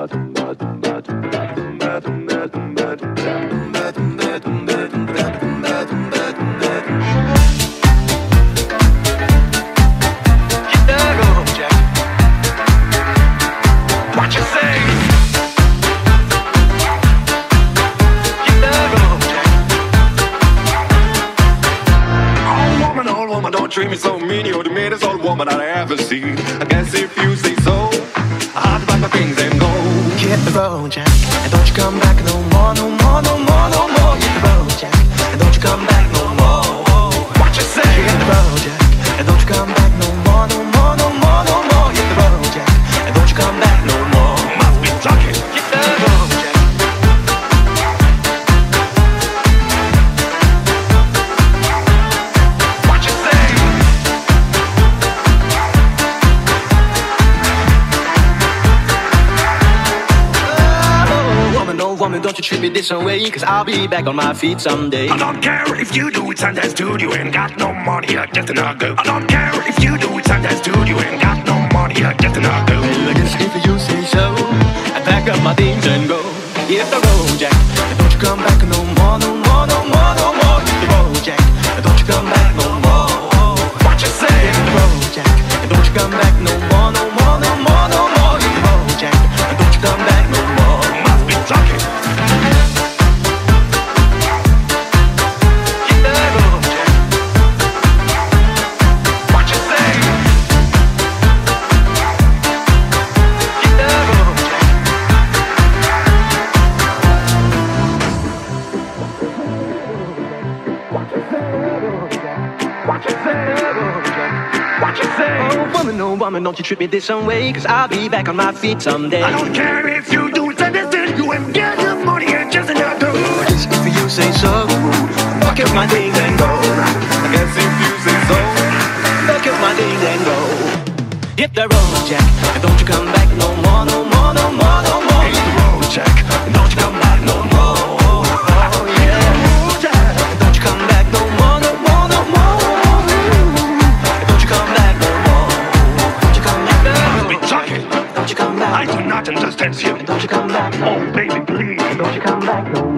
Treat me so mean, you're the meanest old woman I ever seen. I guess if you say so, I have to pack my things and go. Hit the road, Jack, and don't you come back no more, no more, no more, no more. Hit the road, Jack, and don't you come back no more. What you say? Hit the road, Jack, and don't you come back no more, no more, no more, no more. Hit the road, Jack, and don't you come back no more. Must be talking. Hit the road, Jack. Woman, don't you treat me this way, cause I'll be back on my feet someday. I don't care if you do it Sundays too, you ain't got no money, you're just another. I don't care if you do it Sundays too, you ain't got no money, you're just another. Well, I guess if you say so, I pack up my things and go. Hit the road, Jack, and don't you come back no more, no more, no more, no more. Hit the road, Jack, and don't you come back no more. What you say? Hit the road, Jack, and don't you come back no more, no more, no more, no more. Hit the road, Jack, and don't you come back no more. Must be talking. Oh woman, don't you treat me this way, cause I'll be back on my feet someday. I don't care if you do it Sundays, you ain't got no money, you're just another. Just if you say so, fuck up my things and go. I guess if you say so, fuck up my things and go. Hit the road, Jack, and don't you come back no more, no more, no more, no more. hit the road, Jack, and don't you come back no more. Oh yeah, Jack, and don't you come back no more, no more, no more. And don't you come back no more. Don't you come back no more. Must be talking. Don't you come back. I do not understand you. And don't you come back. Oh baby, please. Don't you come back no more.